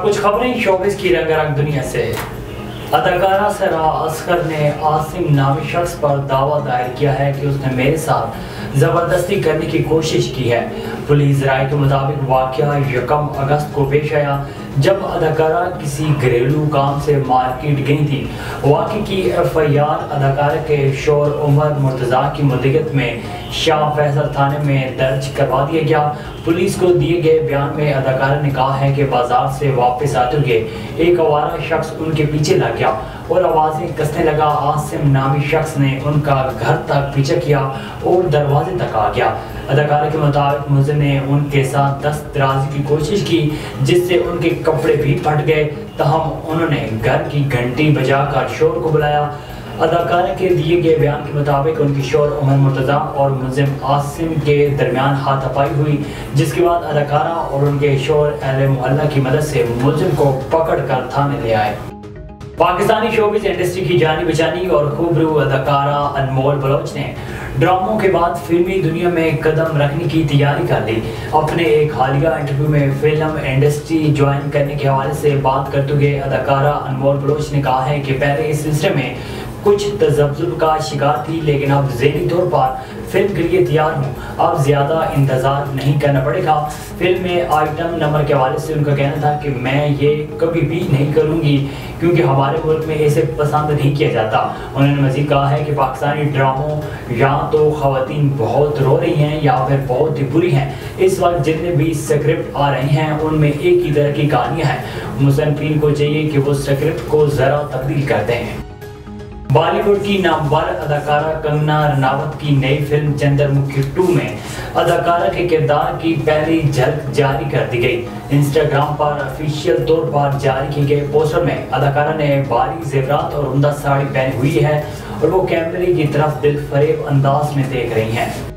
कुछ खबरें शोबिस की रंगारंग दुनिया से। अदाकारा सरा असगर ने आसिम नामी शख्स पर दावा दायर किया है कि उसने मेरे साथ जबरदस्ती करने की कोशिश की है। पुलिस राय के मुताबिक वाकया 1 अगस्त को पेश आया जब अदाकारा किसी घरेलू काम से मार्केट गई थी। वाकई की FIR अदाकारा के शोर उमर मुर्तज़ा की मुद्दत में शाह फैसल थाने में दर्ज करवा दिया गया। पुलिस को दिए गए बयान में अदाकारा ने कहा है कि बाजार से वापस आते हुए एक आवारा शख्स उनके पीछे लग गया और आवाज़ें कसने लगा। आसिम नामी शख्स ने उनका घर तक पीछा किया और दरवाजे तक आ गया। अदाकारा के मुताबिक मुलजिम ने उनके साथ दस्तराजी की कोशिश की जिससे उनके कपड़े भी फट गए। तहम उन्होंने घर की घंटी बजाकर शोर को बुलाया। अदाकारा के दिए गए बयान के मुताबिक उनकी शोर उमर मुर्तज़ा और मुलजिम आसिम के दरमियान हाथापाई हुई, जिसके बाद अदाकारा और उनके शोर अहले मोहल्ला की मदद से मुलजिम को पकड़ कर थाने ले आए। पाकिस्तानी शोबिज़ इंडस्ट्री की जानी बचानी और खूबरू अदाकारा अनमोल बलोच ने ड्रामों के बाद फिल्मी दुनिया में कदम रखने की तैयारी कर ली। अपने एक हालिया इंटरव्यू में फिल्म इंडस्ट्री ज्वाइन करने के हवाले से बात करते हुए अदाकारा अनमोल बलोच ने कहा है कि पहले इस सिलसिले में कुछ तज़ब्ज़ुब का शिकार थी, लेकिन अब ज़हनी तौर पर फिल्म के लिए तैयार हूँ। अब ज़्यादा इंतज़ार नहीं करना पड़ेगा। फिल्म में आइटम नंबर के हवाले से उनका कहना था कि मैं ये कभी भी नहीं करूँगी क्योंकि हमारे मुल्क में इसे पसंद नहीं किया जाता। उन्होंने मज़ीद कहा है कि पाकिस्तानी ड्रामों या तो ख़वातीन बहुत रो रही हैं या फिर बहुत ही बुरी हैं। इस वक्त जितने भी स्क्रिप्ट आ रहे हैं उनमें एक ही तरह की कहानियाँ हैं। मुसन्निफ़ीन को चाहिए कि वो स्क्रिप्ट को ज़रा तब्दील कर दें। बॉलीवुड की नामवर अदाकारा कंगना रनावत की नई फिल्म चंद्रमुखी 2 में अदाकारा के किरदार की पहली झलक जारी कर दी गई। इंस्टाग्राम पर ऑफिशियल तौर पर जारी किए गए पोस्टर में अदाकारा ने भारी जेवरात और उम्दा साड़ी पहनी हुई है और वो कैमरे की तरफ दिलफरेब अंदाज में देख रही हैं।